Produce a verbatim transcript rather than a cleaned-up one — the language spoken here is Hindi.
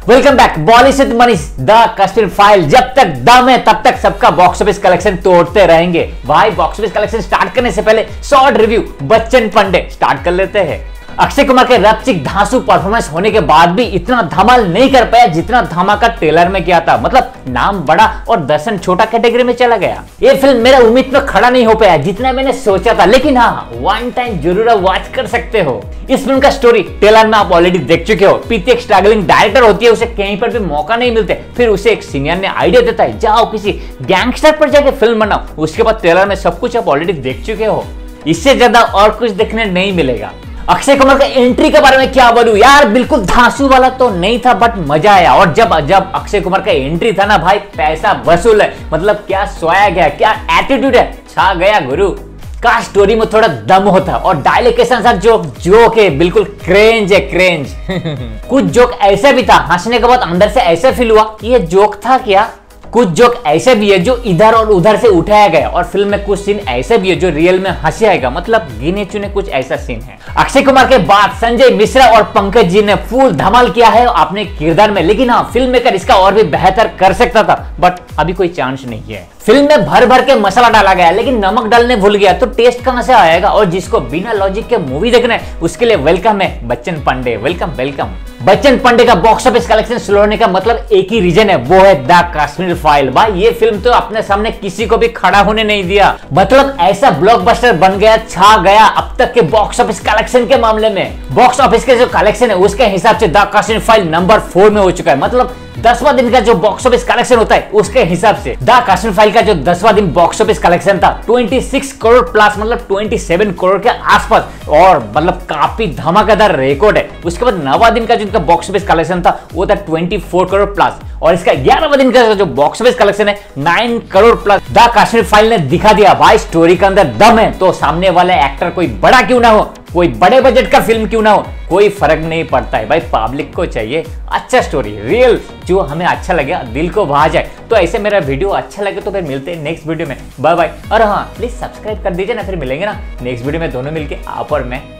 Welcome back Bollywood Manish the Kashmir file. जब तक दम है तब तक सबका बॉक्स ऑफिस कलेक्शन तोड़ते रहेंगे। भाई बॉक्स ऑफिस कलेक्शन स्टार्ट करने से पहले शॉर्ट रिव्यू बच्चन पंडे स्टार्ट कर लेते हैं। अक्षय कुमार के रपचिक धांसू परफॉर्मेंस होने के बाद भी इतना धमाल नहीं कर पाया जितना धमाका ट्रेलर में किया था। मतलब नाम बड़ा और दर्शन छोटा कैटेगरी में चला गया। ये फिल्म मेरा उम्मीद में खड़ा नहीं हो पाया जितना मैंने सोचा था, लेकिन हाँ वन टाइम जरूर वॉच कर सकते हो। इस फिल्म का स्टोरी ट्रेलर में आप ऑलरेडी देख चुके हो। प्रीति एक स्ट्रगलिंग डायरेक्टर होती है, उसे कहीं पर भी मौका नहीं मिलते। फिर उसे एक सीनियर ने आइडिया देता है, जाओ किसी गैंगस्टर पर जाके फिल्म बनाओ। उसके बाद ट्रेलर में सब कुछ आप ऑलरेडी देख चुके हो। इससे ज्यादा और कुछ देखने नहीं मिलेगा। अक्षय कुमार का एंट्री के बारे में क्या बोलूं यार, बिल्कुल धांसू वाला तो नहीं था बट मजा आया। और जब जब अक्षय कुमार का एंट्री था ना भाई, पैसा वसूल है। मतलब क्या सोया गया, क्या एटीट्यूड है, छा गया गुरु। का स्टोरी में थोड़ा दम होता और डायलॉग के साथ जोक जोक है, बिल्कुल क्रेंज है क्रेंज। कुछ जोक ऐसे भी था हंसने के बाद अंदर से ऐसा फील हुआ कि ये जोक था क्या। कुछ जोक ऐसे भी है जो इधर और उधर से उठाया गया और फिल्म में कुछ सीन ऐसे भी है जो रियल में हंसी आएगा। मतलब गिने चुने कुछ ऐसा सीन है। अक्षय कुमार के बाद संजय मिश्रा और पंकज जी ने फुल धमाल किया है अपने किरदार में, लेकिन हाँ फिल्म मेकर इसका और भी बेहतर कर सकता था बट अभी कोई चांस नहीं है। फिल्म में भर भर के मसाला डाला गया लेकिन नमक डालने भूल गया तो टेस्ट कहां से आएगा। और जिसको बिना लॉजिक के मूवी देखना है उसके लिए वेलकम है बच्चन पांडे। Welcome welcome. बच्चन पांडे का बॉक्स ऑफिस कलेक्शन स्लो होने का मतलब एक ही रीजन है, वो है द कश्मीर फाइल। भाई ये फिल्म तो अपने सामने किसी को भी खड़ा होने नहीं दिया। मतलब ऐसा ब्लॉकबस्टर बन गया, छा गया अब तक के बॉक्स ऑफिस कलेक्शन के मामले में। बॉक्स ऑफिस के जो कलेक्शन है उसके हिसाब से the Kashmir file number four में हो चुका है। मतलब दसवां दिन का जो बॉक्स ऑफिस कलेक्शन होता है उसके हिसाब से द कश्मीर फाइल का जो दसवां दिन बॉक्स ऑफिस कलेक्शन था छब्बीस करोड़ प्लस, मतलब सत्ताईस करोड़ के आसपास। और मतलब काफी धमाकेदार रिकॉर्ड है। उसके बाद नौवां दिन का जो बॉक्स ऑफिस कलेक्शन था वो था चौबीस करोड़ प्लस। और इसका ग्यारहवां दिन का जो बॉक्स ऑफिस कलेक्शन है नौ crore plus. The Kashmir file ने दिखा दिया भाई स्टोरी के अंदर दम है, तो सामने वाले एक्टर कोई बड़ा क्यों ना हो, कोई बड़े बजट का फिल्म क्यों ना हो, कोई फर्क नहीं पड़ता है। भाई पब्लिक को चाहिए अच्छा स्टोरी, रियल, जो हमें अच्छा लगे, दिल को भा जाए। तो ऐसे मेरा वीडियो अच्छा लगे तो फिर मिलते हैं नेक्स्ट वीडियो में। Bye bye. और हाँ प्लीज सब्सक्राइब कर दीजिए ना, फिर मिलेंगे ना नेक्स्ट वीडियो में दोनों मिलके, आप और मैं।